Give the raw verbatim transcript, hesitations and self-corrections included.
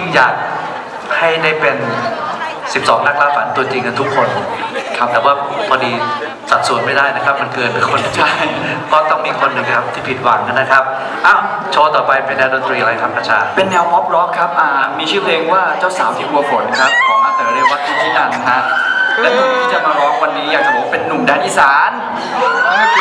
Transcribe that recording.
อยากให้ได้เป็นสิบสองนักล่าฝันตัวจริงกันทุกคนครับแต่ว่าพอดีสัดส่วนไม่ได้นะครับมันเกินไปคนใช่ก็ต้องมีคนหนึ่งครับที่ผิดหวังนะครับอ้าวโชว์ต่อไปเป็นแนวดนตรีอะไรครับอาจารย์เป็นแนวป๊อปร็อกครับอ่ามีชื่อเพลงว่าเจ้าสาวที่กลัวฝนครับของอาเต๋อเรวัตทิตินันท์ฮะและหนุ่มที่จะมาร้องวันนี้อยากจะบอกเป็นหนุ่มแดนอีสานนั่นก็คือ